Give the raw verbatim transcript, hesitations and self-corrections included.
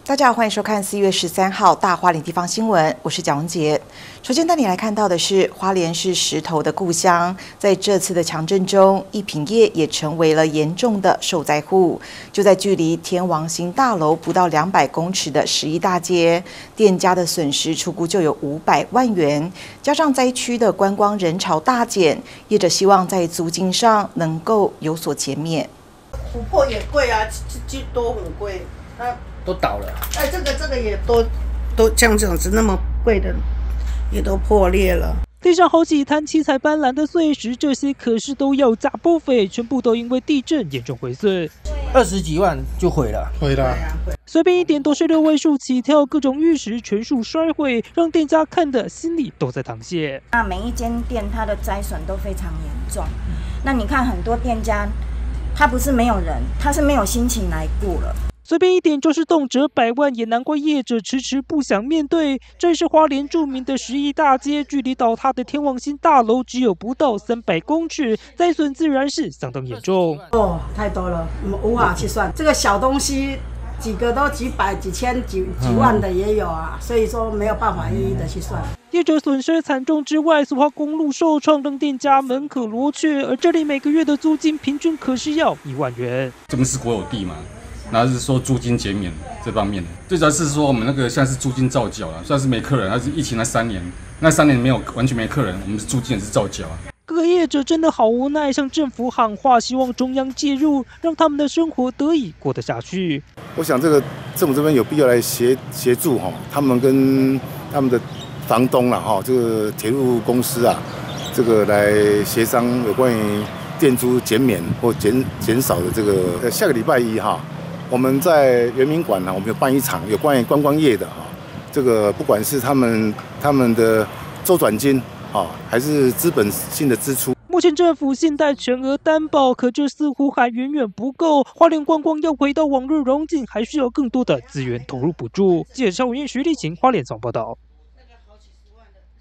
大家好，欢迎收看四月十三号大花莲地方新闻，我是蒋文杰。首先带你来看到的是花莲是石头的故乡，在这次的强震中，一品业也成为了严重的受灾户。就在距离天王星大楼不到两百公尺的十一大街，店家的损失初估就有五百万元，加上灾区的观光人潮大减，业者希望在租金上能够有所减免。 琥珀也贵啊，这这都很贵，那。 都倒了， 哎，这个这个也都都像这样子那么贵的，也都破裂了。 地上好几滩七彩斑斓的碎石，这些可是都要价不菲，全部都因为地震严重毁损， 二十几万就毁了， 毁了。 随便一点都是六位数起跳，各种玉石全数摔毁，让店家看的心里都在淌血。 那每一间店它的灾损都非常严重，那你看很多店家，他不是没有人，他是没有心情来顾了。 随便一点就是动辄百万，也难怪业者迟迟不想面对。这是花莲著名的十一大街，距离倒塌的天王星大楼只有不到三百公尺，灾损自然是相当严重。 哦，太多了，我们无法去算。这个小东西几个都几百、几千、几几万的也有啊，所以说没有办法一一的去算。 业者损失惨重之外，苏花公路受创，让店家门可罗雀，而这里每个月的租金平均可是要一万元。 这边是国有地嘛？然后是说租金减免这方面的，最主要是说我们那个现在是租金照缴了，虽然是没客人，但是疫情那三年，那三年没有完全没客人，我们租金也是照缴啊。 各个业者真的好无奈，向政府喊话，希望中央介入，让他们的生活得以过得下去。 我想这个政府这边有必要来协协助哈，他们跟他们的房东啦哈，这个铁路公司啊，这个来协商有关于店租减免或减减少的这个。下个礼拜一哈。我们在圆明馆呢，我们有办一场有关于观光业的啊，这个不管是他们他们的周转金啊，还是资本性的支出。 目前政府信贷全额担保，可这似乎还远远不够。花莲观光要回到往日荣景，还需要更多的资源投入补助。记者肖文燕、徐立晴花莲总报道。